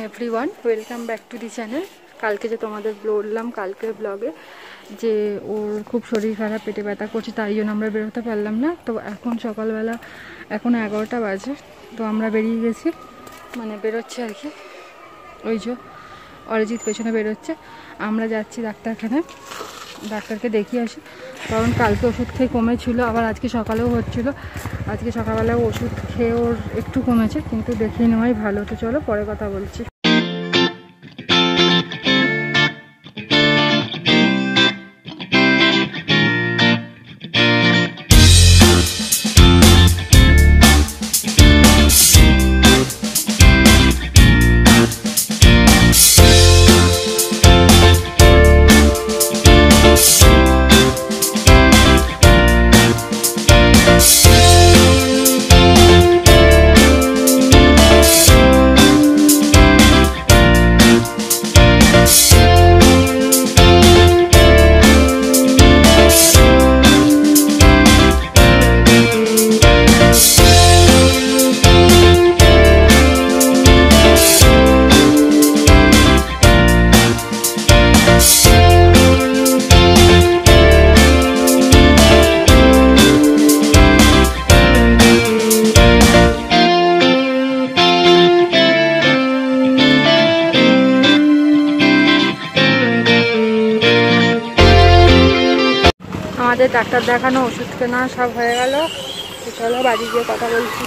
Everyone, welcome back to the channel. কালকে যে তোমাদের বললাম কালকের ব্লগে যে ওর খুব শরীর খারাপ, পেটে ব্যথা করছে, তাই জন্য আমরা বেরোতে পারলাম না। তো এখন সকালবেলা এখন 11টা বাজে, তো আমরা বেরিয়ে গেছি, মানে বেরোচ্ছে আর কি। ওই যে অরিজিৎ পেছনে বেরোচ্ছে, আমরা যাচ্ছি ডাক্তারখানায়, ডাক্তারকে দেখিয়ে আসি। কারণ কালকে ওষুধ খেয়ে কমেছিল, আবার আজকে সকালেও হচ্ছিল। আজকে সকালবেলা ওষুধ খেয়ে ওর একটু কমেছে, কিন্তু দেখিয়ে নেওয়াই ভালো। তো চলো পরে কথা বলছি। আমাদের ডাক্তার দেখানো, ওষুধ কেনা সব হয়ে গেল। তো চলো বাড়ি গিয়ে কথা বলছি।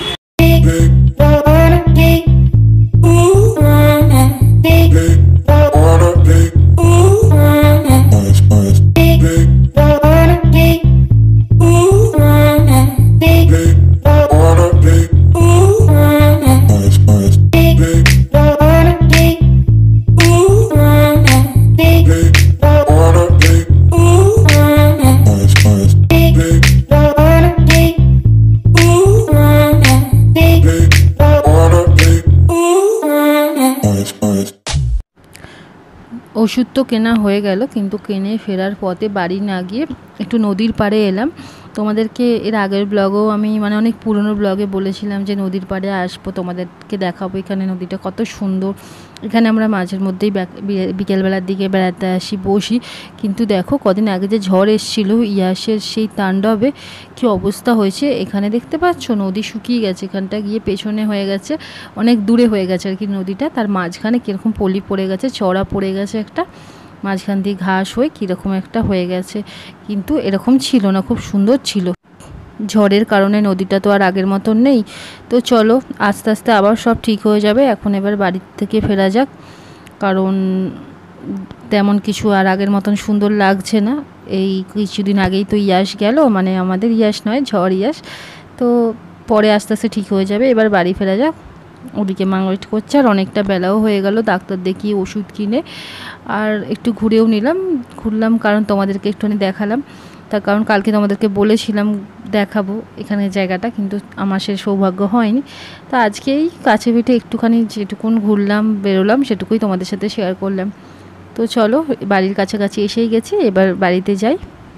ওষুধ তো কেনা হয়ে গেল, কিন্তু কিনে ফেরার পথে বাড়ি না গিয়ে একটু নদীর পাড়ে এলাম। তোমাদেরকে এর আগের ব্লগেও আমি অনেক পুরনো ব্লগে বলেছিলাম যে নদীর পাড়ে আসবো, তোমাদেরকে দেখাবো এখানে নদীটা কত সুন্দর। এখানে আমরা মাঝের মধ্যেই বিকেলবেলার দিকে বেড়াতে আসি, বসি। কিন্তু দেখো কদিন আগে যে ঝড় এসেছিল, ইয়াসের সেই তাণ্ডবে কি অবস্থা হয়েছে। এখানে দেখতে পাচ্ছ নদী শুকিয়ে গেছে, এখানটা গিয়ে পেছনে হয়ে গেছে, অনেক দূরে হয়ে গেছে আর কি নদীটা। তার মাঝখানে কীরকম পলি পড়ে গেছে, চড়া পড়ে গেছে একটা, মাঝখান দিয়ে ঘাস হয়ে কীরকম একটা হয়ে গেছে। কিন্তু এরকম ছিল না, খুব সুন্দর ছিল। ঝড়ের কারণে নদীটা তো আর আগের মতন নেই। তো চলো আস্তে আস্তে আবার সব ঠিক হয়ে যাবে। এখন এবার বাড়ির থেকে ফেরা যাক, কারণ তেমন কিছু আর আগের মতন সুন্দর লাগছে না। এই কিছুদিন আগেই তো ইয়াস গেল, মানে আমাদের ইয়াস নয়, ঝড় ইয়াস। তো পরে আস্তে আস্তে ঠিক হয়ে যাবে, এবার বাড়ি ফেরা যাক। ওদিকে মা ওয়েট করছে, আর অনেকটা বেলাও হয়ে গেল। ডাক্তার দেখিয়ে ওষুধ কিনে আর একটু ঘুরেও ঘুরলাম, কারণ তোমাদেরকে একটুখানি দেখালাম। তার কারণ কালকে তোমাদেরকে বলেছিলাম দেখাবো এখানে জায়গাটা, কিন্তু আমার সে সৌভাগ্য হয়নি। তো আজকেই কাছে পিঠে একটুখানি যেটুকুন ঘুরলাম বেরোলাম সেটুকুই তোমাদের সাথে শেয়ার করলাম। তো চলো বাড়ির কাছাকাছি এসেই গেছি, এবার বাড়িতে যাই।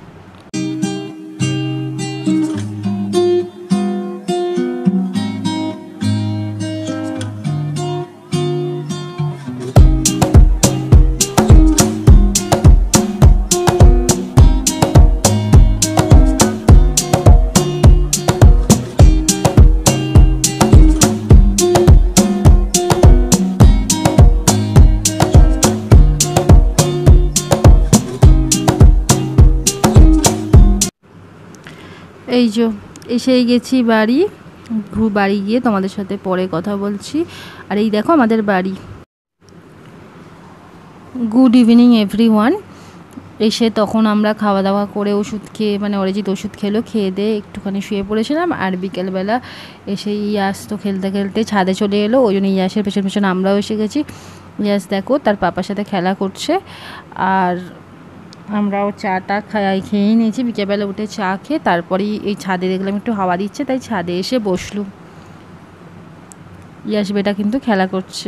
এই যে এসেই গেছি বাড়ি। বাড়ি গিয়ে তোমাদের সাথে পরে কথা বলছি। আর এই দেখো আমাদের বাড়ি। Good evening everyone. এসে তখন আমরা খাওয়া দাওয়া করে ওষুধ খেয়ে, অরিজিৎ ওষুধ খেলো, খেয়ে দিয়ে একটুখানি শুয়ে পড়েছিলাম। আর বিকেলবেলা এসে ইয়াস তো খেলতে খেলতে ছাদে চলে এলো, ওই জন্য ইয়াসের পেছন পেছন আমরাও এসে গেছি। ইয়াস দেখো তার পাপার সাথে খেলা করছে, আর আমরাও চাটা খেয়েই নিয়েছি। বিকেলবেলা উঠে চা খেয়ে তারপরেই এই ছাদে দেখলাম একটু হাওয়া দিচ্ছে, তাই ছাদে এসে বসলুম। ইয়াস বেটা কিন্তু খেলা করছে।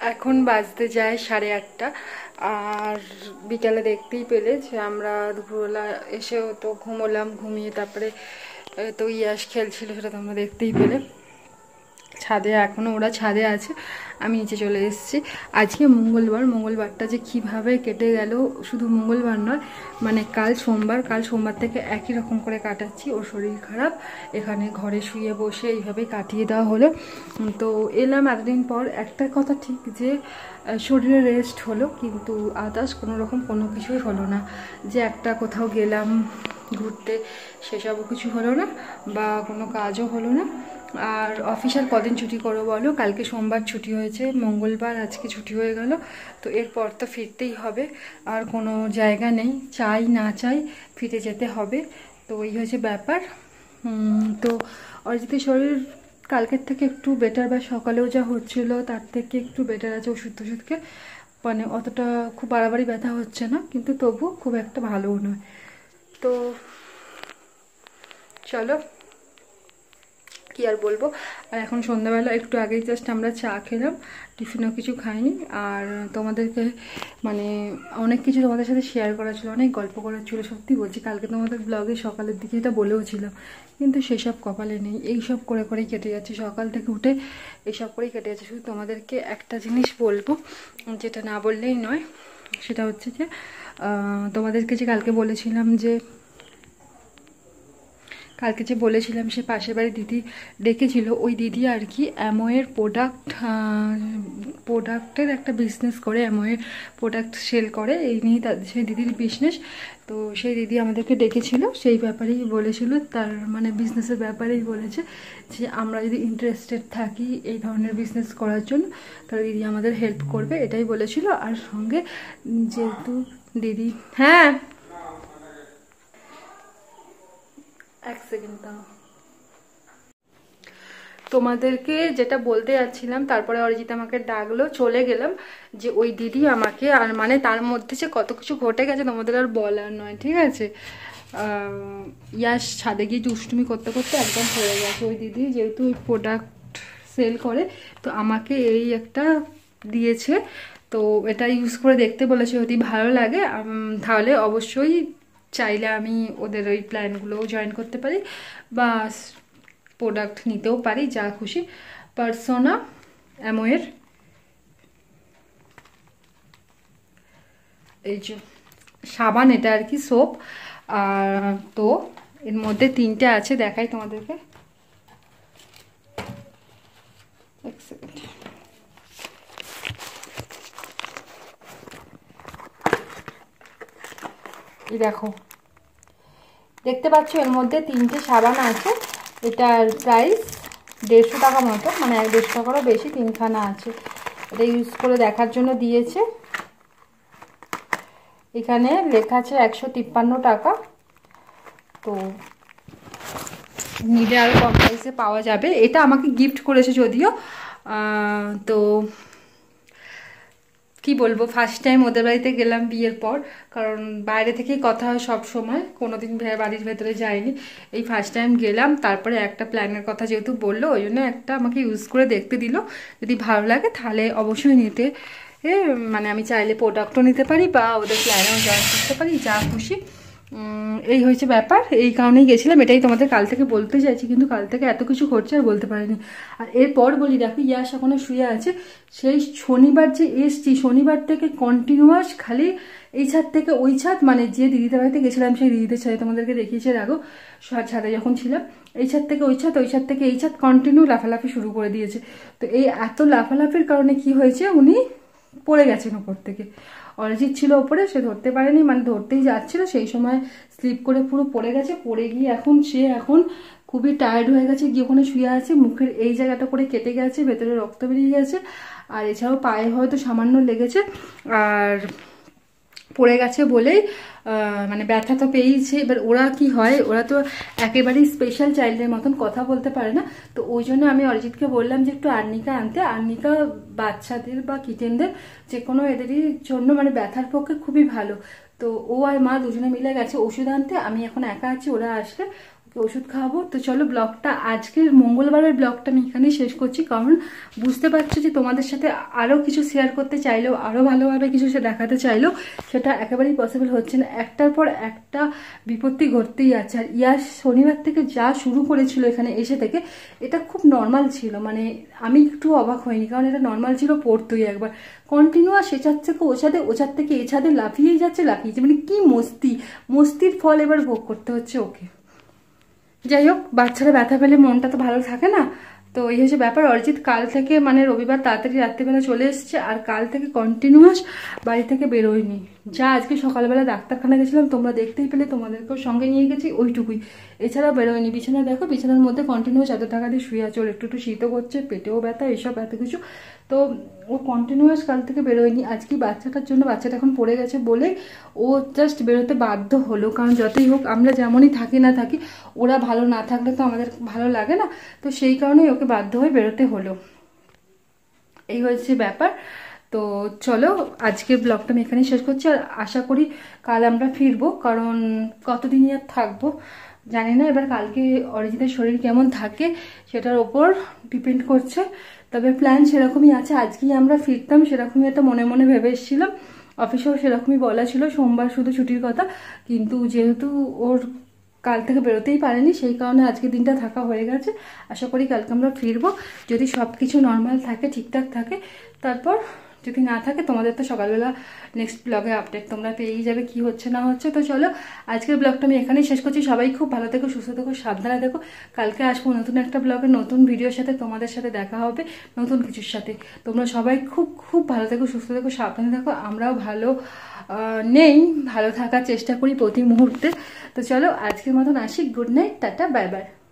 এখন বাজতে যায় 8:30, আর বিকালে দেখতেই পেলে যে আমরা দুপুরবেলা এসেও তো ঘুমোলাম, ঘুমিয়ে তারপরে তো ইয়াস খেলছিল, সেটা তোমরা দেখতেই পেলে। ছাদে এখনও ওরা ছাদে আছে, আমি নিচে চলে এসেছি। আজকে মঙ্গলবারটা যে কিভাবে কেটে গেল, শুধু মঙ্গলবার নয় মানে কাল সোমবার থেকে একই রকম করে কাটাচ্ছি। ওর শরীর খারাপ, এখানে ঘরে শুয়ে বসে এইভাবে কাটিয়ে দেওয়া হলো। তো এলাম এতদিন পর। একটা কথা ঠিক যে শরীরে রেস্ট হলো, কিন্তু আদার্স কোনো কিছুই হলো না। যে একটা কোথাও গেলাম ঘুরতে, সেসবও কিছু হলো না, বা কোনো কাজও হলো না। আর অফিস আর কদিন ছুটি করো বলো? কালকে সোমবার ছুটি হয়েছে, মঙ্গলবার আজকে ছুটি হয়ে গেল। তো এরপর তো ফিরতেই হবে, আর কোনো জায়গা নেই, চাই না চাই ফিরে যেতে হবে। তো এই হচ্ছে ব্যাপার। তো অরিজিতের শরীর কালকের থেকে একটু বেটার, বা সকালেও যা হচ্ছিল তার থেকে একটু বেটার আছে ওষুধকে, মানে অতটা খুব বাড়াবাড়ি ব্যথা হচ্ছে না, কিন্তু তবু খুব একটা ভালোও নয়। তো চলো, কি আর বলবো। আর এখন সন্ধ্যাবেলা একটু আগেই জাস্ট আমরা চা খেলাম, টিফিনও কিছু খাইনি। আর তোমাদেরকে মানে অনেক কিছু তোমাদের সাথে শেয়ার করা ছিল, অনেক গল্প করার ছিল। সত্যি বলছি, কালকে তোমাদের ব্লগে সকালের দিকে এটা বলেও ছিলাম, কিন্তু সেসব কপালে নেই। এইসব করেই কেটে যাচ্ছে, সকাল থেকে উঠে এইসব করেই কেটে যাচ্ছে। শুধু তোমাদেরকে একটা জিনিস বলবো, যেটা না বললেই নয়, সেটা হচ্ছে যে তোমাদেরকে যে কালকে বলেছিলাম সে পাশের বাড়ি দিদি ডেকেছিল। ওই দিদি আর কি অ্যামোয়ের প্রোডাক্টের একটা বিজনেস করে, অ্যামোয়ের প্রোডাক্ট সেল করে, এই নিয়েই সেই দিদির বিজনেস। তো সেই দিদি আমাদেরকে ডেকেছিল, সেই ব্যাপারেই বলেছিল, তার মানে বিজনেসের ব্যাপারেই বলেছে যে আমরা যদি ইন্টারেস্টেড থাকি এই ধরনের বিজনেস করার জন্য, তাহলে দিদি আমাদের হেল্প করবে, এটাই বলেছিল। আর সঙ্গে যেহেতু দিদি, হ্যাঁ এক সেকেন্ড দাও, তোমাদেরকে যেটা বলতে যাচ্ছিলাম, তারপরে অরিজিৎ আমাকে ডাকলো, চলে গেলাম। যে ওই দিদি আমাকে, আর মানে তার মধ্যে যে কত কিছু ঘটে গেছে তোমাদের আর বলার নয়, ঠিক আছে। ইয়াস ছাদে গিয়ে দুষ্টুমি করতে করতে একদম পড়ে গেছে। ওই দিদি যেহেতু ওই প্রোডাক্ট সেল করে, তো আমাকে এই একটা দিয়েছে। তো এটা ইউজ করে দেখতে বলেছে, যদি ভালো লাগে তাহলে অবশ্যই চাইলে আমি ওদের ওই প্ল্যানগুলোও জয়েন করতে পারি, বা প্রোডাক্ট নিতেও পারি, যা খুশি। পার্সোনা অ্যামোয়ের এই যে সাবান, এটা আর কি সোপ। আর তো এর মধ্যে 3টে আছে, দেখাই তোমাদেরকে, এক সেকেন্ড। এই দেখো, দেখতে পাচ্ছ এর মধ্যে 3টে সাবান আছে। এটার প্রাইস 150 টাকা মতো, মানে 150 টাকারও বেশি, 3খানা আছে। এটা ইউজ করে দেখার জন্য দিয়েছে। এখানে লেখা আছে 153 টাকা। তো নিলে আরও কম প্রাইসে পাওয়া যাবে। এটা আমাকে গিফট করেছে যদিও। তো কি বলবো, ফার্স্ট টাইম ওদের বাড়িতে গেলাম বিয়ের পর, কারণ বাইরে থেকেই কথা হয় সব সময়, কোনোদিন বাড়ির ভেতরে যাইনি। এই ফার্স্ট টাইম গেলাম। তারপরে একটা প্ল্যানের কথা যেহেতু বললো, ওই জন্য একটা আমাকে ইউজ করে দেখতে দিল। যদি ভালো লাগে তাহলে অবশ্যই নিতে, মানে আমি চাইলে প্রোডাক্টও নিতে পারি, বা ওদের প্ল্যানেও জয়েন করতে পারি, যা খুশি। এই হয়েছে ব্যাপার, এই কারণেই গেছিলাম। এটাই তোমাদের কাল থেকে বলতে চাইছি, কিন্তু কাল থেকে এত কিছু ঘটছে আর বলতে পারিনি। আর এরপর বলি, দেখো ইয়াস এখনো শুয়ে আছে। সেই শনিবার যে এসছি, শনিবার থেকে কন্টিনিউয়াস খালি এই ছাদ থেকে ওই ছাদ, মানে যে দিদিদের বাড়িতে গেছিলাম সেই দিদিদের ছাদে তোমাদেরকে দেখিয়েছে রাখো, ছাদে যখন ছিলাম, এই ছাদ থেকে ওই ছাদ, ওই ছাদ থেকে এই ছাদ, কন্টিনিউ লাফালাফি শুরু করে দিয়েছে। তো এই এত লাফালাফির কারণে কি হয়েছে, উনি পড়ে গেছেন ওপর থেকে। অরিজিৎ ছিল ওপরে, সে ধরতে পারেনি, মানে ধরতেই যাচ্ছিল, সেই সময় স্লিপ করে পুরো পড়ে গেছে। পড়ে গিয়ে এখন খুবই টায়ার্ড হয়ে গেছে, গিয়ে ওখানে শুয়ে আছে। মুখের এই জায়গাটা করে কেটে গেছে, ভেতরে রক্ত বেরিয়ে গেছে, আর এছাড়াও পায়ে হয়তো সামান্য লেগেছে। আর পড়ে গেছে বলেই মানে ব্যথা তো পেয়েছে। এবার ওরা কি হয়, ওরা তো একেবারেই স্পেশাল চাইল্ডের মতন কথা বলতে পারে না। তো ওই জন্য আমি অরিজিৎকে বললাম যে একটু আর্নিকা আনতে। আর্নিকা বাচ্চাদের বা কিটেনদের যে কোনো এদেরই জন্য মানে ব্যথার পক্ষে খুবই ভালো। তো ও আর মা দুজনে মিলে গেছে ওষুধ আনতে। আমি এখন একা আছি, ওরা আসলে ওষুধ খাওয়াবো। তো চলো ব্লগটা, আজকের মঙ্গলবারের ব্লগটা আমি এখানেই শেষ করছি, কারণ বুঝতে পারছো যে তোমাদের সাথে আরও কিছু শেয়ার করতে চাইলেও, আরও ভালোভাবে কিছু সে দেখাতে চাইলেও সেটা একেবারেই পসিবল হচ্ছে না। একটার পর একটা বিপত্তি ঘটতেই আছে। আর ইয়ার শনিবার থেকে যা শুরু করেছিল এখানে এসে থেকে, এটা খুব নর্মাল ছিল, মানে আমি একটু অবাক হইনি, কারণ এটা নর্মাল ছিল। পড়তোই একবার কন্টিনিউয়াস এছাদ থেকে ওছাদে, ওছাদ থেকে এছাদে লাফিয়েই যাচ্ছে, মানে কি মস্তির ফল এবার ভোগ করতে হচ্ছে ওকে। যাই হোক, বাচ্চারা ব্যথা পেলে মনটা তো ভালো থাকে না, তো এই হচ্ছে ব্যাপার। অরিজিৎ কাল থেকে মানে রবিবার তাড়াতাড়ি রাত্রিবেলা চলে এসছে, আর কাল থেকে কন্টিনিউয়াস বাড়ি থেকে বেরোয়নি। যা আজকে সকালবেলা ডাক্তারখানা গেছিলাম তোমরা দেখতেই পেলে, তোমাদেরকেও সঙ্গে নিয়ে গেছি, ওইটুকুই, এছাড়া বেরোয়নি। বিছানা দেখো, বিছানার মধ্যে কন্টিনিউয়াস এত টাকা দিয়ে শুয়ে আছে, ওর একটু একটু শীতও করছে, পেটেও ব্যথা, এইসব এত কিছু, তো ও কন্টিনিউয়াস কাল থেকে বেরোয়নি। আজকে বাচ্চাটার জন্য, বাচ্চাটা এখন পড়ে গেছে বলে ও জাস্ট বেরোতে বাধ্য হলো, কারণ যতই হোক আমরা যেমনই থাকি না থাকি, ওরা ভালো না থাকলে তো আমাদের ভালো লাগে না, তো সেই কারণেই ওকে বাধ্য হয়ে বেরোতে হলো। এই হচ্ছে ব্যাপার। তো চলো আজকের ব্লগটা আমি এখানেই শেষ করছি, আর আশা করি কাল আমরা ফিরবো, কারণ কতদিনই আর থাকবো জানি না। এবার কালকে অরিজিতের শরীর কেমন থাকে সেটার ওপর ডিপেন্ড করছে, তবে প্ল্যান সেরকমই আছে, আজকেই আমরা ফিরতাম সেরকমই একটা মনে মনে ভেবে এসেছিলাম। অফিসেও সেরকমই বলা ছিল সোমবার শুধু ছুটির কথা, কিন্তু যেহেতু ওর কাল থেকে বেরোতেই পারেনি, সেই কারণে আজকে দিনটা থাকা হয়ে গেছে। আশা করি কালকে আমরা ফিরবো, যদি সব কিছু নর্মাল থাকে, ঠিকঠাক থাকে। তারপর যদি না থাকে, তোমাদের তো সকালবেলা নেক্সট ব্লগে আপডেট তোমরা পেয়েই যাবে কি হচ্ছে না হচ্ছে। তো চলো আজকের ব্লগটা আমি এখানেই শেষ করছি। সবাই খুব ভালো থেকো, সুস্থ থেকো, সাবধানে দেখো। কালকে আসবো নতুন একটা ব্লগে, নতুন ভিডিওর সাথে, তোমাদের সাথে দেখা হবে নতুন কিছুর সাথে। তোমরা সবাই খুব খুব ভালো থেকো, সুস্থ থেকো, সাবধানে দেখো। আমরাও ভালো নেই, ভালো থাকার চেষ্টা করি প্রতি মুহূর্তে। তো চলো আজকের মতন আসি, good night, tata, bye by.